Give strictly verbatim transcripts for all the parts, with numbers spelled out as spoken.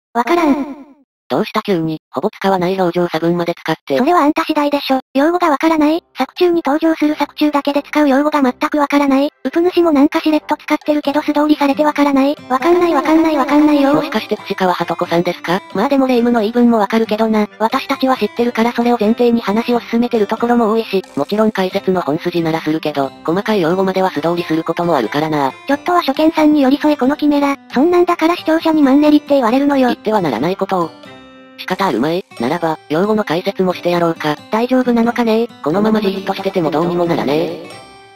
わからん。 どうした急に、ほぼ使わない表情差分まで使って。 それはあんた次第でしょ。用語がわからない。作中に登場する作中だけで使う用語が全くわからない。ウプ主もなんかしれっと使ってるけど素通りされてわからない。わかんないわかんないわかんないよ。 もしかして串川はとこさんですか？ まあでもレイムの言い分もわかるけどな。私たちは知ってるからそれを前提に話を進めてるところも多いし。 もちろん解説の本筋ならするけど、細かい用語までは素通りすることもあるからな。 ちょっとは初見さんに寄り添えこのキメラ。そんなんだから視聴者にマンネリって言われるのよ。 言ってはならないことを。仕方あるまい。ならば、用語の解説もしてやろうか。 大丈夫なのかね。 このままじーっとしててもどうにもならねえ。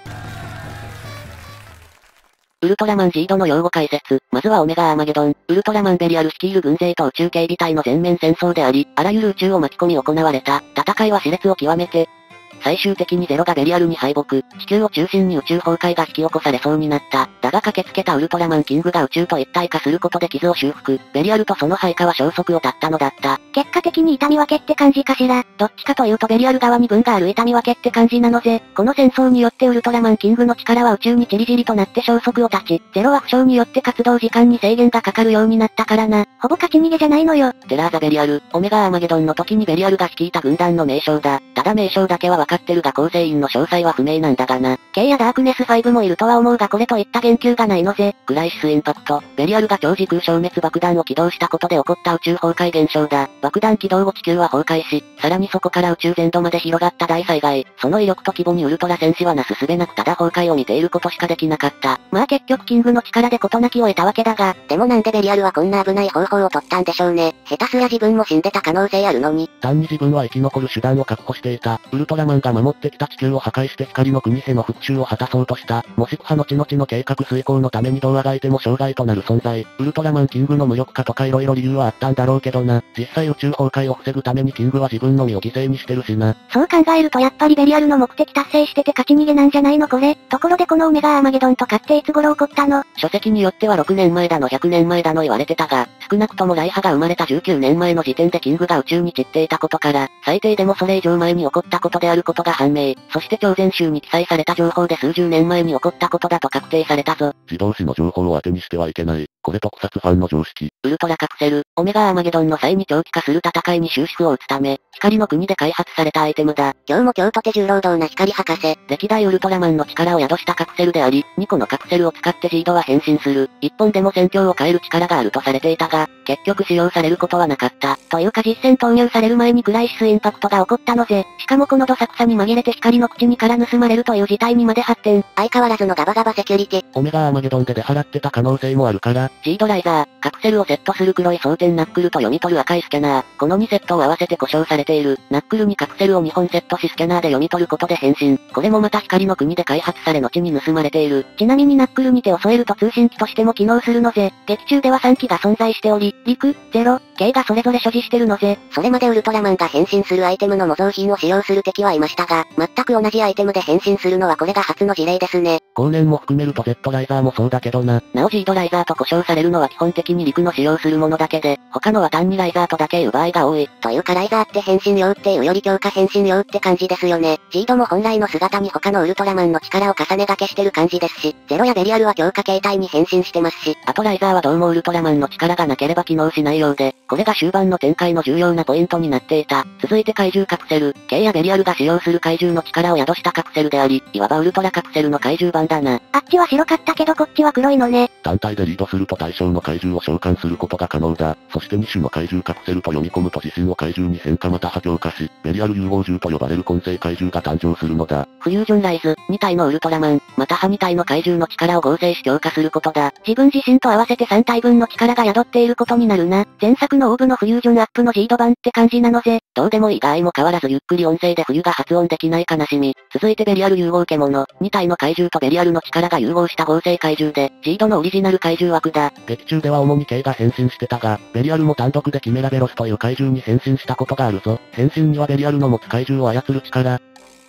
ウルトラマンジードの用語解説。まずはオメガアーマゲドン。ウルトラマンベリアル率いる軍勢と宇宙警備隊の全面戦争であり、あらゆる宇宙を巻き込み行われた。戦いは熾烈を極めて、最終的にゼロがベリアルに敗北、地球を中心に宇宙崩壊が引き起こされそうになった。だが駆けつけたウルトラマンキングが宇宙と一体化することで傷を修復。ベリアルとその配下は消息を絶ったのだった。 結果的に痛み分けって感じかしら。どっちかというとベリアル側に分がある痛み分けって感じなのぜ。この戦争によってウルトラマンキングの力は宇宙に散り散りとなって消息を絶ち、ゼロは負傷によって活動時間に制限がかかるようになったからな。ほぼ勝ち逃げじゃないのよ。 テラーザベリアル、オメガアーマゲドンの時にベリアルが率いた軍団の名称だ。ただ名称だけは分かってるが構成員の詳細は不明なんだがな。 K やダークネスファイブもいるとは思うがこれといった言及がないのぜ。 クライシスインパクト、ベリアルが超時空消滅爆弾を起動したことで起こった宇宙崩壊現象だ。爆弾起動後地球は崩壊し、さらにそこから宇宙全土まで広がった大災害。その威力と規模にウルトラ戦士はなすすべなくただ崩壊を見ていることしかできなかった。 まあ結局キングの力で事なきを得たわけだが、 でもなんでベリアルはこんな危ない方法を取ったんでしょうね。下手すら自分も死んでた可能性あるのに。 単に自分は生き残る手段を確保していた。ウルトラマンが守ってきた地球を破壊して光の国への復讐を果たそうとした。もしくは後々の計画遂行のためにどうあがいても障害となる存在。ウルトラマンキングの無力化とか色々理由はあったんだろうけどな。実際宇宙崩壊を防ぐためにキングは自分の身を犠牲にしてるしな。 そう考えるとやっぱりベリアルの目的達成してて勝ち逃げなんじゃないのこれ。ところでこのオメガアーマゲドンとかっていつ頃起こったの？ 書籍によってはろくねんまえだのひゃくねんまえだの言われてたが、少なくともライハが生まれたじゅうきゅうねんまえの時点でキングが宇宙に散っていたことから、最低でもそれ以上前に起こったことであることが判明。そして超前集に記載された情報で数十年前に起こったことだと確定されたぞ。 自動詞の情報を当てにしてはいけない。これ特撮ファンの常識。 ウルトラカプセル、オメガアーマゲドンの際に長期化する戦いに終止符を打つため、光の国で開発されたアイテムだ。 今日も今日とて重労働な光博士。 歴代ウルトラマンの力を宿したカプセルであり、にこのカプセルを使ってジードは変身する。いっぽんでも戦況を変える力があるとされていたが、結局使用されることはなかった。 というか実戦投入される前にクライシスインパクトが起こったのぜ。しかもこのどさくさに紛れて光の口にから盗まれるという事態にまで発展。 相変わらずのガバガバセキュリティ。 オメガアーマゲドンで出払ってた可能性もあるから。 ジードライザー、カプセルをセットする黒い装填ナックルと読み取る赤いスキャナー。このにセットを合わせて故障されている。ナックルにカプセルをにほんセットしスキャナーで読み取ることで変身。これもまた光の国で開発され後に盗まれている。 ちなみにナックルに手を添えると通信機としても機能するのぜ。劇中ではさんきが存在しており、陸、ゼロ、K がそれぞれ所持してるのぜ。 それまでウルトラマンが変身するアイテムの模造品を使用する敵はいましたが、全く同じアイテムで変身するのはこれが初の事例ですね。 後年も含めると Z ライザーもそうだけどな。 なおジードライザーと呼称されるのは基本的に陸の使用するものだけで、他のは単にライザーとだけ言う場合が多い。 というかライザーって変身用っていうより強化変身用って感じですよね。ジードも本来の姿に他のウルトラマンの力を重ね掛けしてる感じですし、ゼロやベリアルは強化形態に変身してますし、 あとライザーはどうもウルトラマンの力がなければ機能しないようで、これが終盤の展開の重要なポイントになっていた。続いて怪獣カプセル、K やベリアルが使用する怪獣の力を宿したカプセルであり、いわばウルトラカプセルの怪獣版だな。 あっちは白かったけどこっちは黒いのね。 単体でリードすると対象の怪獣を召喚することが可能だ。そしてに種の怪獣カプセルと読み込むと自身を怪獣に変化または強化し、ベリアル融合獣と呼ばれる混成怪獣が誕生するのだ。 フュージョンライズ、に体のウルトラマン、またはに体の怪獣の力を合成し強化することだ。 自分自身と合わせてさん体分の力が宿っていることになるな。前作のオーブのフュージョンアップのジード版って感じなのぜ。 どうでもいいが相も変わらずゆっくり音声で冬が発音できない悲しみ。続いてベリアル融合獣、に体の怪獣とベリアルの力が融合した合成怪獣で、ジードのオリジナル怪獣枠だ。 劇中では主に K が変身してたが、ベリアルも単独でキメラベロスという怪獣に変身したことがあるぞ。変身にはベリアルの持つ怪獣を操る力、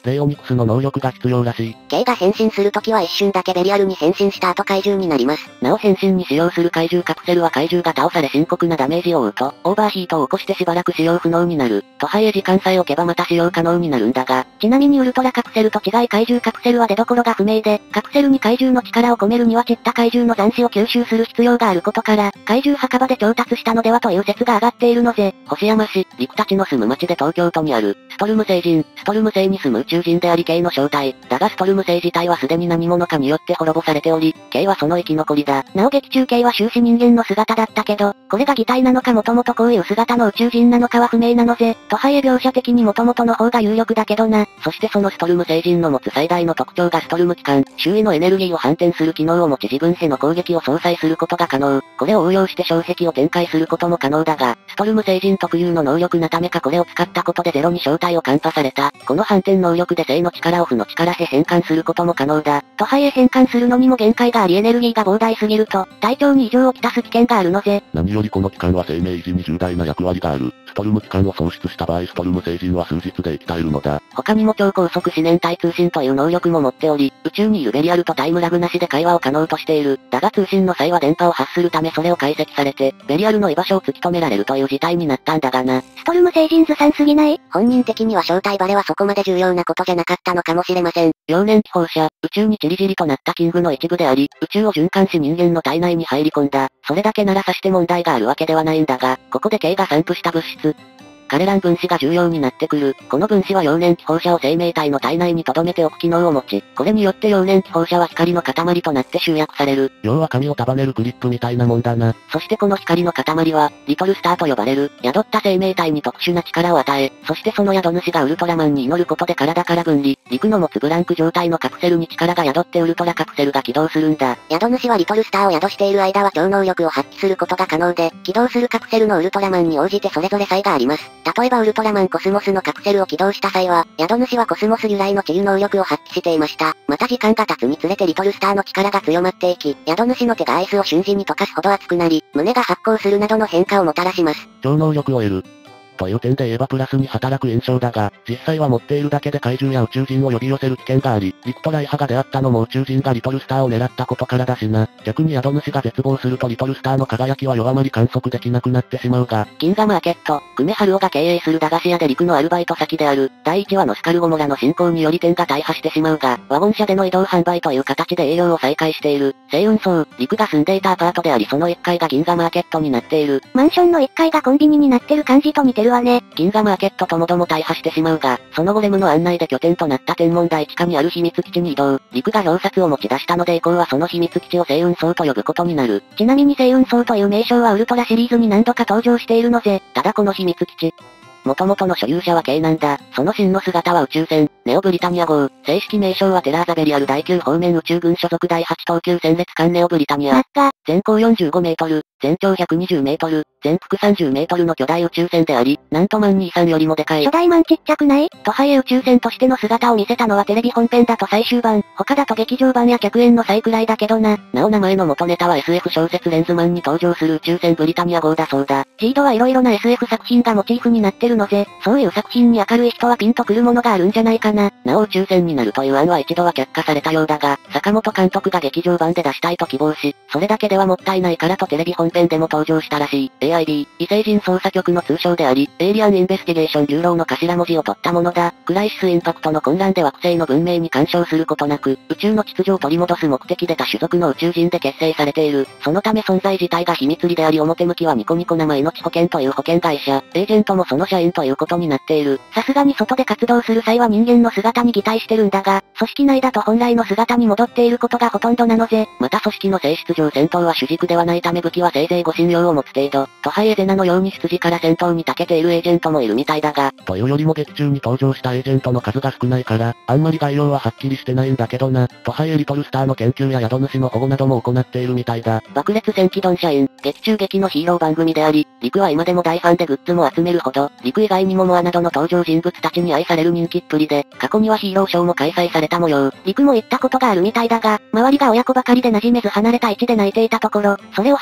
レイオニクスの能力が必要らしい。 K が変身するときは一瞬だけベリアルに変身した後怪獣になります。 なお変身に使用する怪獣カプセルは怪獣が倒され深刻なダメージを負うと、オーバーヒートを起こしてしばらく使用不能になる。途配へ時間さえ置けばまた使用可能になるんだが、ちなみにウルトラカプセルと違い怪獣カプセルは出所が不明で、カプセルに怪獣の力を込めるには散った怪獣の残滓を吸収する必要があることから、怪獣墓場で調達したのではという説が上がっているのぜ。星山市、陸たちの住む町で東京都にある、ストルム星人、ストルム星に住む宇宙人であり K の正体。だがストルム星自体はすでに何者かによって滅ぼされており、K はその生き残りだ。なお劇中 K は終始人間の姿だったけど、これが擬態なのかもともとこういう姿の宇宙人なのかは不明なのぜ。途配へ描写的にもともとの方が有力だけどな。そしてそのストルム星人の持つ最大の特徴がストルム機関、周囲のエネルギーを反転する機能を持ち自分への攻撃を相殺することが可能。これを応用して障壁を展開することも可能だが、ストルム星人特有の能力なためかこれを使ったことでゼロに正体を看破された。この反転能力で正の力を負の力へ変換することも可能だ。途配へ変換するのにも限界がありエネルギーが膨大すぎると、体調に異常をきたす危険があるのぜ。 何よりこの機関は生命維持に重大な役割がある。ストルム機関を喪失した場合ストルム星人は数日で生き絶えるのだ。 他にも超高速思念体通信という能力も持っており、宇宙にいるベリアルとタイムラグなしで会話を可能としている。だが通信の際は電波を発するためそれを解析されて、ベリアルの居場所を突き止められるという事態になったんだがな。 ストルム星人ずさんすぎない？ 本人的には正体バレはそこまで重要なことじゃなかったのかもしれません。 幼年期放射、宇宙にチリジリとなったキングの一部であり、宇宙を循環し人間の体内に入り込んだ。それだけならさして問題があるわけではないんだが、ここで K が散布した物質。彼らの分子が重要になってくる。この分子は幼年期放射を生命体の体内に留めておく機能を持ち、これによって幼年期放射は光の塊となって集約される。 要は紙を束ねるクリップみたいなもんだな。 そしてこの光の塊は、リトルスターと呼ばれる、宿った生命体に特殊な力を与え、そしてその宿主がウルトラマンに祈ることで体から分離、陸の持つブランク状態のカプセルに力が宿ってウルトラカプセルが起動するんだ。 宿主はリトルスターを宿している間は超能力を発揮することが可能で、起動するカプセルのウルトラマンに応じてそれぞれ差異があります。例えばウルトラマンコスモスのカプセルを起動した際は、宿主はコスモス由来の治癒能力を発揮していました。また時間が経つにつれてリトルスターの力が強まっていき、宿主の手がアイスを瞬時に溶かすほど熱くなり、胸が発光するなどの変化をもたらします。 超能力を得る。という点で言えばプラスに働く印象だが、実際は持っているだけで怪獣や宇宙人を呼び寄せる危険があり、リクトライ派が出会ったのも宇宙人がリトルスターを狙ったことからだしな。逆に宿主が絶望するとリトルスターの輝きは弱まり観測できなくなってしまうが。 銀河マーケット、久米春夫が経営する駄菓子屋で陸のアルバイト先である、だいいちわのスカルゴモラの進行により店が大破してしまうが、ワゴン車での移動販売という形で営業を再開している。星雲荘、陸が住んでいたアパートでありそのいっかいが銀河マーケットになっている。 マンションのいっかいがコンビニになってる感じと似てるわね。 銀河マーケットともども大破してしまうが、その後レムの案内で拠点となった天文台地下にある秘密基地に移動。陸が表札を持ち出したので以降はその秘密基地を星雲荘と呼ぶことになる。 ちなみに星雲荘という名称はウルトラシリーズに何度か登場しているのぜ。 ただこの秘密基地、元々の所有者は K なんだ。その真の姿は宇宙船、ネオブリタニア号。正式名称はテラーザベリアルだいきゅう方面宇宙軍所属だいはち等級戦列艦ネオブリタニア。全高よんじゅうごメートル、全長ひゃくにじゅうメートル、全幅さんじゅうメートルの巨大宇宙船であり、なんとマンにじゅうさんよりもでかい。 初代マンちっちゃくない？途配へ宇宙船としての姿を見せたのはテレビ本編だと最終版、他だと劇場版や客演の際くらいだけどな。 なお名前の元ネタは エスエフ 小説レンズマンに登場する宇宙船ブリタニア号だそうだ。 ジードはいろいろな エスエフ 作品がモチーフになってるのぜ。そういう作品に明るい人はピンとくるものがあるんじゃないかな。 なお宇宙船になるという案は一度は却下されたようだが、坂本監督が劇場版で出したいと希望し、それだけではもったいないからとテレビ本編でも登場したらしい。エーアイビー、異星人捜査局の通称であり、エイリアンインベスティゲーションビューローの頭文字を取ったものだ。クライシスインパクトの混乱で惑星の文明に干渉することなく、宇宙の秩序を取り戻す目的で多種族の宇宙人で結成されている。そのため存在自体が秘密裏であり表向きはニコニコ生命保険という保険会社、エージェントもその社員ということになっている。 さすがに外で活動する際は人間の姿に擬態してるんだが、組織内だと本来の姿に戻っていることがほとんどなのぜ。 また組織の性質上戦闘は主軸ではないため武器はせいぜい護身用を持つ程度。途配エゼナのように羊から戦闘に長けているエージェントもいるみたいだが。 というよりも劇中に登場したエージェントの数が少ないから、あんまり概要ははっきりしてないんだけどな。途配エリトルスターの研究や宿主の保護なども行っているみたいだ。 爆裂戦機ドン社員、劇中劇のヒーロー番組であり、陸は今でも大ファンでグッズも集めるほど、陸以外にもモアなどの登場人物たちに愛される人気っぷりで、過去にはヒーローショーも開催された模様。 陸も行ったことがあるみたいだが、周りが親子ばかりで馴染めず離れた位置で泣いていたところ、それを発見し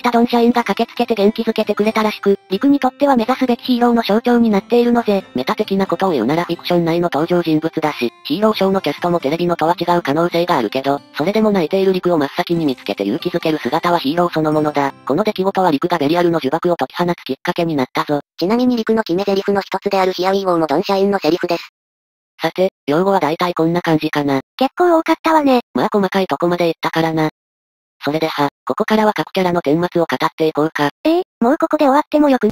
したドン社員が駆けつけて元気づけてくれたらしく、陸にとっては目指すべきヒーローの象徴になっているのぜ。 メタ的なことを言うならフィクション内の登場人物だし、ヒーローショーのキャストもテレビのとは違う可能性があるけど、それでも泣いている陸を真っ先に見つけて勇気づける姿はヒーローそのものだ。この出来事は陸がベリアルの呪縛を解き放つきっかけになったぞ。 ちなみに陸の決め台詞の一つであるヒアウィーゴーもドン社員のセリフです。 さて、用語は大体こんな感じかな。 結構多かったわね。 まあ細かいとこまで言ったからな。それでは、ここからは各キャラの顛末を語っていこうか。 ええー、もうここで終わってもよく。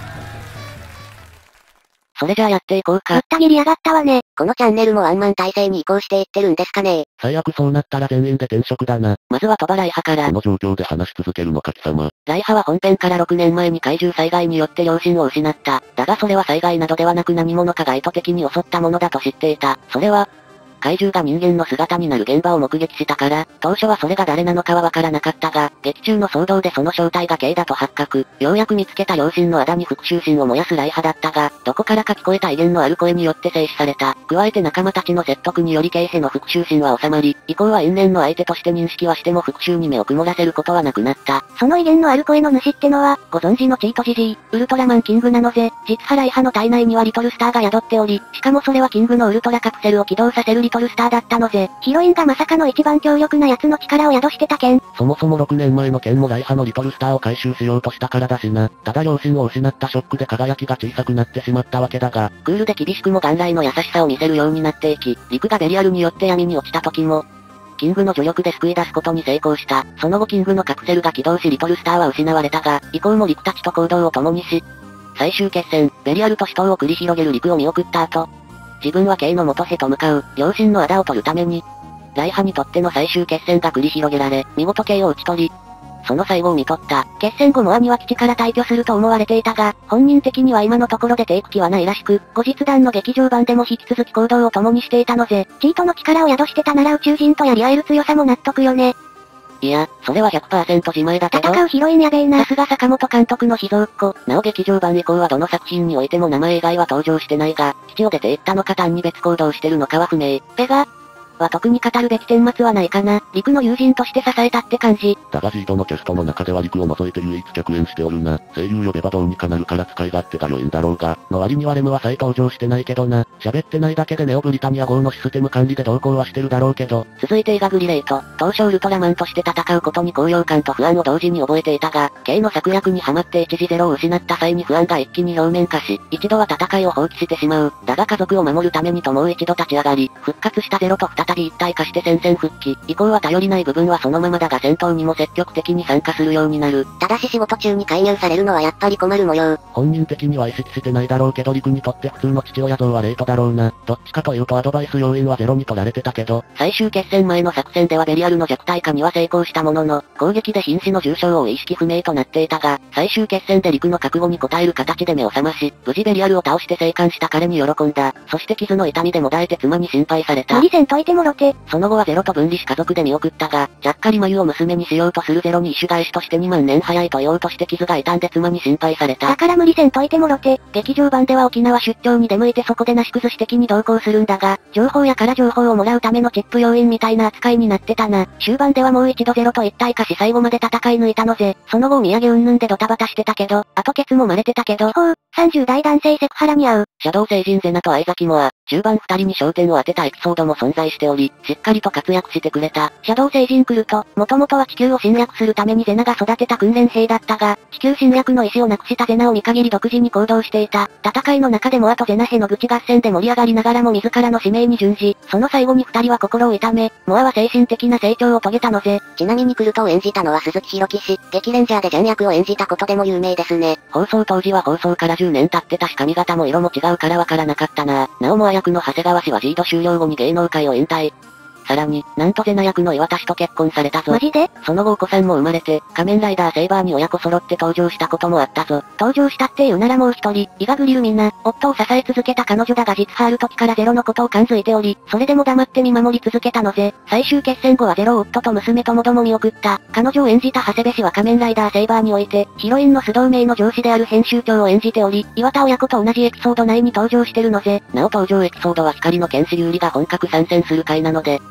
それじゃあやっていこうか。 ぶった切りやがったわね。 このチャンネルもワンマン体制に移行していってるんですかね。 最悪そうなったら全員で転職だな。 まずは鳥羽ライハから。 この状況で話し続けるのか貴様。 ライハは本編からろくねんまえに怪獣災害によって両親を失った。だがそれは災害などではなく何者かが意図的に襲ったものだと知っていた。それは、怪獣が人間の姿になる現場を目撃したから、当初はそれが誰なのかはわからなかったが、劇中の騒動でその正体が K だと発覚。ようやく見つけた両親の仇に復讐心を燃やすライハだったが、どこからか聞こえた威厳のある声によって制止された。加えて仲間たちの説得により K への復讐心は収まり、以降は因縁の相手として認識はしても復讐に目を曇らせることはなくなった。 その威厳のある声の主ってのは、ご存知のチートジジイ、ウルトラマンキングなのぜ。実はライハの体内にはリトルスターが宿っており、しかもそれはキングのウルトラカプセルを起動させるリトルスターだったのぜ。ヒロインがまさかの一番強力な奴の力を宿してた件。 そもそもろくねんまえの件もライハのリトルスターを回収しようとしたからだしな。ただ両親を失ったショックで輝きが小さくなってしまったわけだが。 クールで厳しくも元来の優しさを見せるようになっていき、陸がベリアルによって闇に落ちた時も、キングの助力で救い出すことに成功した。その後キングのカプセルが起動しリトルスターは失われたが、以降も陸たちと行動を共にし、最終決戦、ベリアルと死闘を繰り広げる陸を見送った後、自分は K の元へと向かう、両親の仇を取るために、ライハにとっての最終決戦が繰り広げられ、見事 K を打ち取り、その最後を見とった。 決戦後モアには基地から退去すると思われていたが、本人的には今のところ出ていく気はないらしく、後日談の劇場版でも引き続き行動を共にしていたのぜ。チートの力を宿してたなら宇宙人とやり合える強さも納得よね。 いや、それは ひゃくパーセント 自前だけど。 戦うヒロインやべえな。 さすが坂本監督の秘蔵っ子。なお劇場版以降はどの作品においても名前以外は登場してないが、基地を出て行ったのか単に別行動してるのかは不明。 ベガは特に語るべき顛末はないかな。陸の友人として支えたって感じ。 だがジートのキャストの中では陸を除いて唯一客演しておるな。声優呼べばどうにかなるから使い勝手が良いんだろうが、の割にはレムは再登場してないけどな。喋ってないだけでネオブリタニア号のシステム管理で同行はしてるだろうけど。 続いてイガグリレイト。当初ウルトラマンとして戦うことに高揚感と不安を同時に覚えていたが、K の策略にはまって一時ゼロを失った際に不安が一気に表面化し、一度は戦いを放棄してしまう。だが家族を守るためにともう一度立ち上がり、復活したゼロと再び一体化して戦線復帰。以降は頼りない部分はそのままだが戦闘にも積極的に参加するようになる。 ただし仕事中に介入されるのはやっぱり困る模様。 本人的には意識してないだろうけど陸にとって普通の父親像はレートだろうな。どっちかというとアドバイス要員はゼロに取られてたけど、 最終決戦前の作戦ではベリアルの弱体化には成功したものの、攻撃で瀕死の重傷を負い意識不明となっていたが、最終決戦で陸の覚悟に応える形で目を覚まし、無事ベリアルを倒して生還した彼に喜んだ。そして傷の痛みでもだえて妻に心配された。 無理せんといてもろて。 その後はゼロと分離し家族で見送ったが、ちゃっかり眉を娘にしようとするゼロに一種返しとしてにまんねん早いと言おうとして傷が痛んで妻に心配された。 だから無理せんといてもろて。劇場版では沖縄出張に出向いてそこでなし崩し的に同行するんだが、情報やから情報をもらうためのチップ要員みたいな扱いになってたな。終盤ではもう一度ゼロと一体化し最後まで戦い抜いたのぜ。その後お土産云々でドタバタしてたけど、後ケツも漏れてたけど、ほう、さんじゅう代男性セクハラに合う。 シャドウ星人ゼナと相崎モア、中盤二人に焦点を当てたエピソードも存在しており、しっかりと活躍してくれた。 シャドウ星人クルト、もともとは地球を侵略するためにゼナが育てた訓練兵だったが、地球侵略の意思をなくしたゼナを見限り独自に行動していた。戦いの中でモアとゼナ兵の愚痴合戦で盛り上がりながらも自らの使命に準じ、その最後に二人は心を痛め、モアは精神的な成長を遂げたのぜ。 ちなみにクルトを演じたのは鈴木宏樹氏、激レンジャーでジャン役を演じたことでも有名ですね。 放送当時は放送からじゅうねん経ってたし髪型も色も違うからわからなかったな。なおモア役の長谷川氏はジード終了後に芸能界を引退。さらに、なんとゼナ役の岩田氏と結婚されたぞ。 マジで？ その後お子さんも生まれて、仮面ライダーセイバーに親子揃って登場したこともあったぞ。 登場したっていうならもう一人、イガグリルミナ、夫を支え続けた彼女だが実はある時からゼロのことを感づいており、それでも黙って見守り続けたのぜ。最終決戦後はゼロを夫と娘ともども見送った。彼女を演じた長谷部氏は仮面ライダーセイバーにおいて、ヒロインの須藤明の上司である編集長を演じており、岩田親子と同じエピソード内に登場してるのぜ。 なお登場エピソードは光の剣士有利が本格参戦する回なので、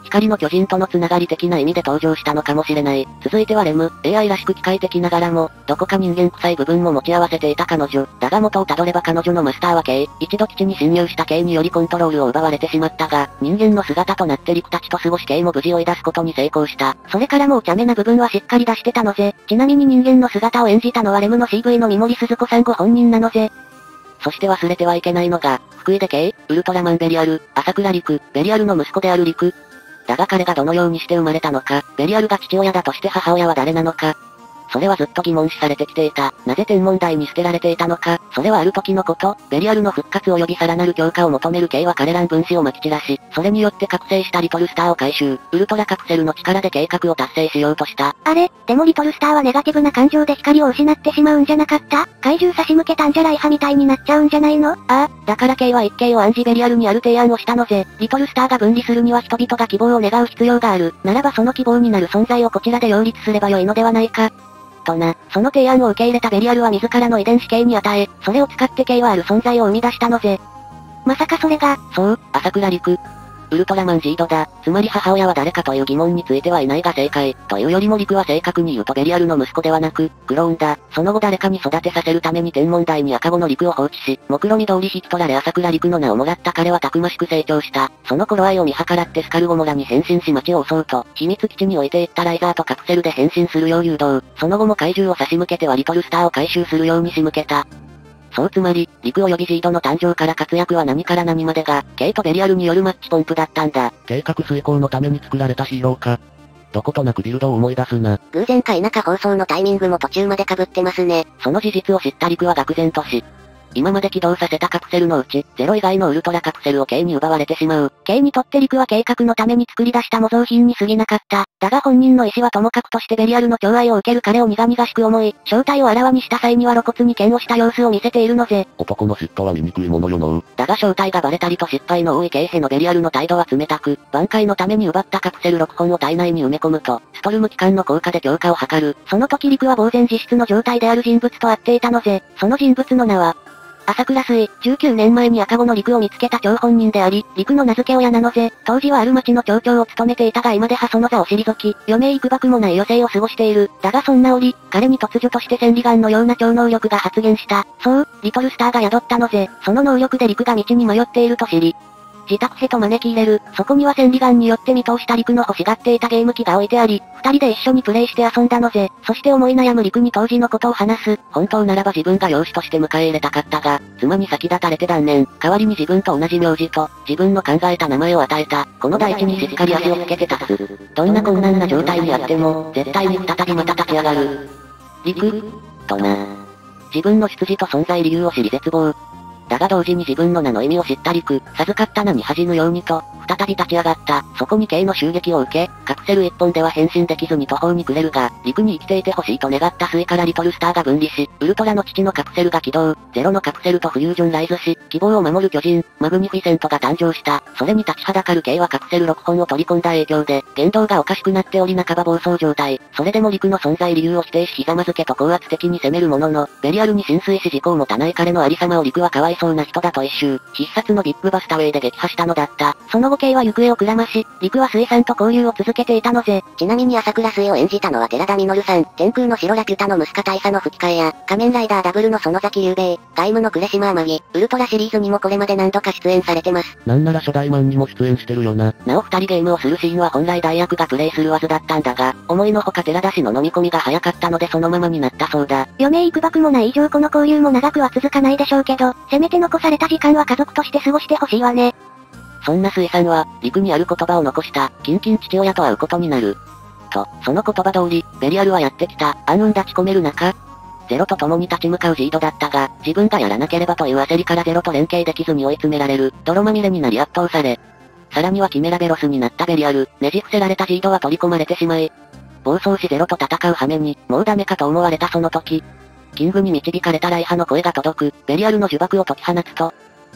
光の巨人とのつながり的な意味で登場したのかもしれない。続いてはレム、エーアイ らしく機械的ながらも、どこか人間臭い部分も持ち合わせていた彼女。だが元をたどれば彼女のマスターは K、一度基地に侵入した K によりコントロールを奪われてしまったが、人間の姿となって陸たちと過ごし K も無事追い出すことに成功した。 それからもう茶目な部分はしっかり出してたのぜ。ちなみに人間の姿を演じたのはレムの シーブイ の三森鈴子さんご本人なのぜ。 そして忘れてはいけないのが、福井で K、ウルトラマンベリアル、朝倉陸、ベリアルの息子である陸。だが彼がどのようにして生まれたのか、ベリアルが父親だとして母親は誰なのか。それはずっと疑問視されてきていた。なぜ天文台に捨てられていたのか。それはある時のこと、ベリアルの復活及びさらなる強化を求める K は彼らに分子を撒き散らし、それによって覚醒したリトルスターを回収。ウルトラカプセルの力で計画を達成しようとした。 あれ、でもリトルスターはネガティブな感情で光を失ってしまうんじゃなかった？怪獣差し向けたんじゃライハみたいになっちゃうんじゃないの？ああ、だから K は一計を暗示ベリアルにある提案をしたのぜ。リトルスターが分離するには人々が希望を願う必要がある。ならばその希望になる存在をこちらで擁立すればよいのではないか。とな、その提案を受け入れたベリアルは自らの遺伝子 K に与え、それを使って K はある存在を生み出したのぜ。 まさかそれが、 そう、朝倉陸。ウルトラマンジードだ。つまり母親は誰かという疑問についてはいないが正解。というよりも陸は正確に言うとベリアルの息子ではなく、クローンだ。その後誰かに育てさせるために天文台に赤子の陸を放置し、目論見通り引き取られ朝倉陸の名をもらった彼はたくましく成長した。その頃合いを見計らってスカルゴモラに変身し街を襲うと、秘密基地に置いていったライザーとカプセルで変身するよう誘導。その後も怪獣を差し向けてはリトルスターを回収するように仕向けた。そうつまり、陸及びジードの誕生から活躍は何から何までが、ケイとベリアルによるマッチポンプだったんだ。 計画遂行のために作られたヒーローか。どことなくビルドを思い出すな。 偶然か否か放送のタイミングも途中まで被ってますね。 その事実を知った陸は愕然とし、今まで起動させたカプセルのうち、ゼロ以外のウルトラカプセルを K に奪われてしまう。 K にとって陸は計画のために作り出した模造品に過ぎなかった。だが本人の意思はともかくとしてベリアルの寵愛を受ける彼を苦々しく思い、正体をあらわにした際には露骨に嫌悪した様子を見せているのぜ。 男の嫉妬は醜いものよのう。 だが正体がバレたりと失敗の多い K へのベリアルの態度は冷たく、挽回のために奪ったカプセルろっぽんを体内に埋め込むと、ストルム機関の効果で強化を図る。その時陸は呆然自失の状態である人物と会っていたのぜ。その人物の名は、朝倉水、じゅうきゅうねんまえに赤子の陸を見つけた張本人であり、陸の名付け親なのぜ。当時はある町の町長を務めていたが今ではその座を退き、余命幾ばくもない余生を過ごしている。だがそんな折、彼に突如として千里眼のような超能力が発現した。そう、リトルスターが宿ったのぜ。その能力で陸が道に迷っていると知り、自宅へと招き入れる。そこには千里眼によって見通した陸の欲しがっていたゲーム機が置いてあり、二人で一緒にプレイして遊んだのぜ。そして思い悩む陸に当時のことを話す。本当ならば自分が養子として迎え入れたかったが、妻に先立たれて断念。代わりに自分と同じ名字と、自分の考えた名前を与えた。この大地にしっかり足をつけて立つ。どんな困難な状態にあっても、絶対に再びまた立ち上がる。陸とな。自分の出自と存在理由を知り絶望。だが同時に自分の名の意味を知った陸、授かった名に恥じぬようにと、再び立ち上がった。そこに K の襲撃を受け、カプセル一本では変身できずに途方に暮れるが、陸に生きていてほしいと願った末からリトルスターが分離し、ウルトラの父のカプセルが起動、ゼロのカプセルとフュージョンライズし、希望を守る巨人、マグニフィセントが誕生した。それに立ちはだかる K はカプセルろっぽんを取り込んだ影響で、言動がおかしくなっており半ば暴走状態。それでも陸の存在理由を否定しひざまずけと高圧的に攻めるものの、ベリアルに浸水し事故を持たない彼のありさまを陸はかわいそうな人だと一周、必殺のビッグバスタウェイで撃破したのだった。 その後 K は行方をくらまし、陸は水さんと交流を続けていたのぜ。 ちなみに朝倉水を演じたのは寺田実さん、天空の城ラピュタのムスカ大佐の吹き替えや、仮面ライダーダブルの園崎雄兵衛、外務の呉島天城、ウルトラシリーズにもこれまで何度か出演されてます。 なんなら初代マンにも出演してるよな。 なお二人ゲームをするシーンは本来代役がプレイするはずだったんだが、思いのほか寺田氏の飲み込みが早かったのでそのままになったそうだ。 余命幾ばくもない以上この交流も長くは続かないでしょうけど、せめて残された時間は家族として過ごしてほしいわね。 そんな水さんは、陸にある言葉を残した、キンキン父親と会うことになる。と、その言葉通り、ベリアルはやってきた、暗雲立ち込める中、ゼロと共に立ち向かうジードだったが、自分がやらなければという焦りからゼロと連携できずに追い詰められる、泥まみれになり圧倒され、さらにはキメラベロスになったベリアル、ねじ伏せられたジードは取り込まれてしまい、暴走しゼロと戦う羽目に、もうダメかと思われたその時、キングに導かれたライハの声が届く、ベリアルの呪縛を解き放つと、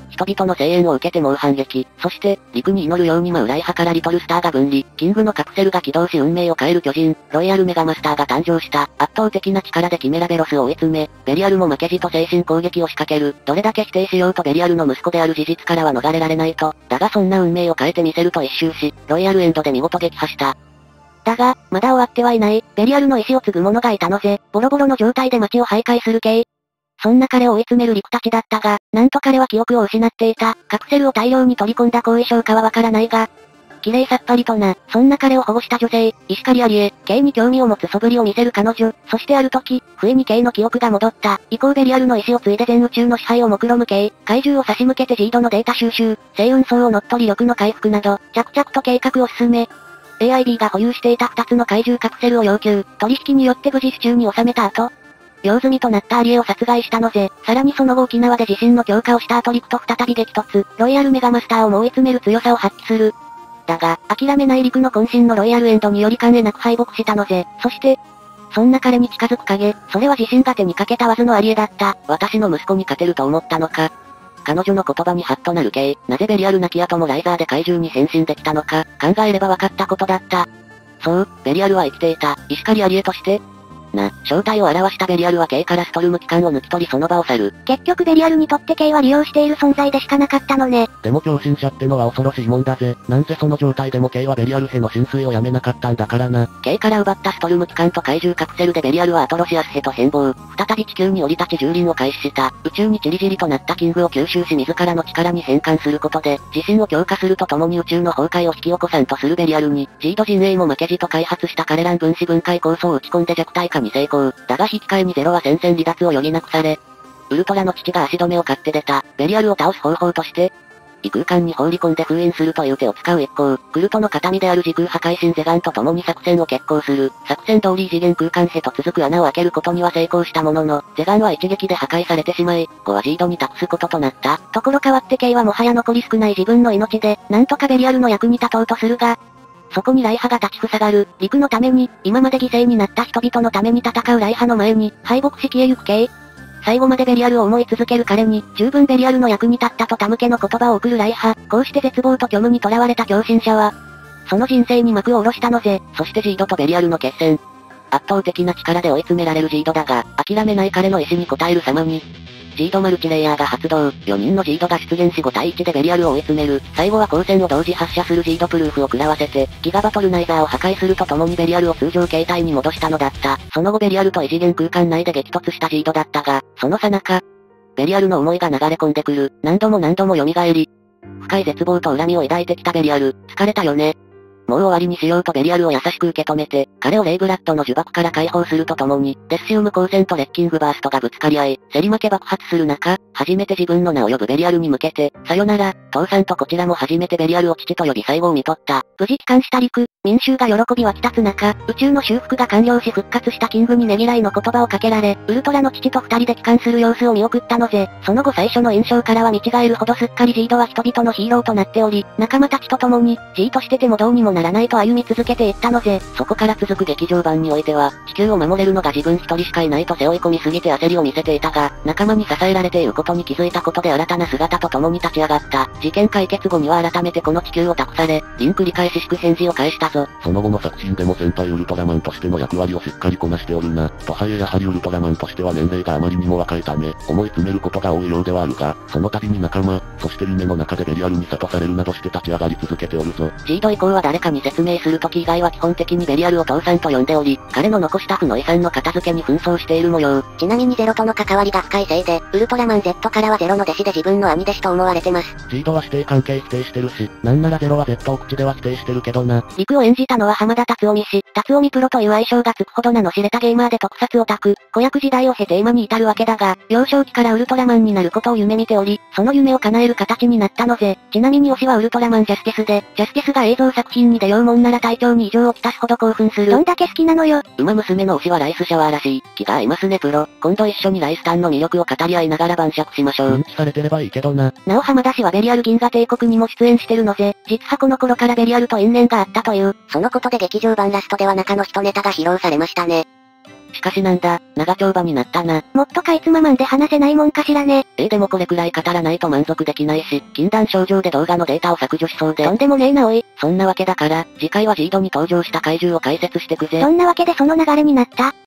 人々の声援を受けて猛反撃。そして、陸に祈るように舞うライハからリトルスターが分離。キングのカプセルが起動し運命を変える巨人、ロイヤルメガマスターが誕生した。圧倒的な力でキメラベロスを追い詰め、ベリアルも負けじと精神攻撃を仕掛ける。どれだけ否定しようとベリアルの息子である事実からは逃れられないと。だがそんな運命を変えてみせると一周し、ロイヤルエンドで見事撃破した。だが、まだ終わってはいない。ベリアルの意志を継ぐ者がいたのぜ。ボロボロの状態で街を徘徊する系。そんな彼を追い詰める陸たちだったが、なんと彼は記憶を失っていた。カプセルを大量に取り込んだ後遺症かはわからないが、綺麗さっぱりとな、そんな彼を保護した女性、石狩アリエ、ケイに興味を持つ素振りを見せる彼女、そしてある時、不意にケイの記憶が戻った。以降ベリアルの意志を継いで全宇宙の支配を目論むケイ、怪獣を差し向けてジードのデータ収集、星雲層を乗っ取り力の回復など、着々と計画を進め、エーアイビー が保有していたふたつの怪獣カプセルを要求、取引によって無事手中に収めた後、用済みとなったアリエを殺害したのぜ。さらにその後沖縄で自身の強化をした後陸と再び激突、ロイヤルメガマスターをも追い詰める強さを発揮する。だが、諦めない陸の渾身のロイヤルエンドにより関連なく敗北したのぜ。そして、そんな彼に近づく影、それは自身が手にかけたわずのアリエだった。私の息子に勝てると思ったのか。彼女の言葉にハッとなるケイ、なぜベリアル亡き後もライザーで怪獣に変身できたのか、考えれば分かったことだった。そう、ベリアルは生きていた、石狩アリエとして、な、正体を表したベリアルはケイからストルム機関を抜き取りその場を去る。 結局ベリアルにとってケイは利用している存在でしかなかったのね。 でも狂信者ってのは恐ろしいもんだぜ。なんぜその状態でもケイはベリアルへの浸水をやめなかったんだからな。 ケイから奪ったストルム機関と怪獣カプセルでベリアルはアトロシアスへと変貌。再び地球に降り立ち蹂躙を開始した。宇宙にチリジリとなったキングを吸収し自らの力に変換することで、自身を強化するとともに宇宙の崩壊を引き起こさんとするベリアルに、ジード陣営も負けじと開発した彼らん分子分解構想を打ち込んで弱体化に成功。だが引き換えにゼロは戦線離脱を余儀なくされ、ウルトラの父が足止めを買って出た。ベリアルを倒す方法として、異空間に放り込んで封印するという手を使う一行、クルトの形見である時空破壊神ゼガンと共に作戦を決行する。作戦通り異次元空間へと続く穴を開けることには成功したものの、ゼガンは一撃で破壊されてしまい、ゴはジードに託すこととなった。 ところ変わってケイはもはや残り少ない自分の命で、なんとかベリアルの役に立とうとするが、そこにライハが立ち塞がる。陸のために、今まで犠牲になった人々のために戦うライハの前に、敗北し消えゆくケイ。最後までベリアルを思い続ける彼に、十分ベリアルの役に立ったと手向けの言葉を送るライハ。こうして絶望と虚無に囚われた狂信者は、その人生に幕を下ろしたのぜ。 そしてジードとベリアルの決戦。圧倒的な力で追い詰められるジードだが、諦めない彼の意志に応える様に、ジードマルチレイヤーが発動、よにんのジードが出現しごたいいちでベリアルを追い詰める。最後は光線を同時発射するジードプルーフを食らわせて、ギガバトルナイザーを破壊するとともにベリアルを通常形態に戻したのだった。その後ベリアルと異次元空間内で激突したジードだったが、その最中、ベリアルの思いが流れ込んでくる。何度も何度も蘇り、深い絶望と恨みを抱いてきたベリアル、疲れたよね。もう終わりにしようとベリアルを優しく受け止めて、彼をレイブラッドの呪縛から解放するとともに、デスシウム光線とレッキングバーストがぶつかり合い、競り負け爆発する中、初めて自分の名を呼ぶベリアルに向けて、さよなら、父さんとこちらも初めてベリアルを父と呼び最後を見とった。 無事帰還した陸、民衆が喜び湧き立つ中、宇宙の修復が完了し復活したキングにねぎらいの言葉をかけられ、ウルトラの父と二人で帰還する様子を見送ったのぜ。その後最初の印象からは見違えるほどすっかりジードは人々のヒーローとなっており、仲間たちと共に、ジーとしててもどうにもならないと歩み続けていったのぜ。 そこから続く劇場版においては、地球を守れるのが自分一人しかいないと背負い込みすぎて焦りを見せていたが、仲間に支えられていることに気づいたことで新たな姿と共に立ち上がった。事件解決後には改めてこの地球を託され、リンク理解ししく返事を返したぞ。 その後の作品でも先輩ウルトラマンとしての役割をしっかりこなしておるな。とはいえやはりウルトラマンとしては年齢があまりにも若いため、思い詰めることが多いようではあるが、その度に仲間、そして夢の中でベリアルに諭されるなどして立ち上がり続けておるぞ。 ジード以降は誰かに説明する時以外は基本的にベリアルを父さんと呼んでおり、彼の残した負の遺産の片付けに紛争している模様。 ちなみにゼロとの関わりが深いせいで、ウルトラマン Z からはゼロの弟子で自分の兄弟子と思われてます。 ジードは師弟関係否定してるし、なんならゼロは Z を口では否定してるけどな。 陸を演じたのは浜田達臣氏、達臣プロという愛称がつくほど名の知れたゲーマーで特撮オタク、子役時代を経て今に至るわけだが、幼少期からウルトラマンになることを夢見ており、その夢を叶える形になったのぜ。ちなみに推しはウルトラマンジャスティスで、ジャスティスが映像作品に出ようもんなら体調に異常をきたすほど興奮する。 どんだけ好きなのよ。 馬娘の推しはライスシャワーらしい。気が合いますねプロ。今度一緒にライスタンの魅力を語り合いながら晩酌しましょう。 認知されてればいいけどな。 なお浜田氏はベリアル銀河帝国にも出演してるのぜ。実はこの頃からベリアルと因縁があったという。 そのことで劇場版ラストでは中の人ネタが披露されましたね。 しかしなんだ、長丁場になったな。 もっとかいつままんで話せないもんかしらね。 ええでもこれくらい語らないと満足できないし、禁断症状で動画のデータを削除しそうで。 とんでもねえなおい。 そんなわけだから、次回はジードに登場した怪獣を解説してくぜ。 そんなわけでその流れになった。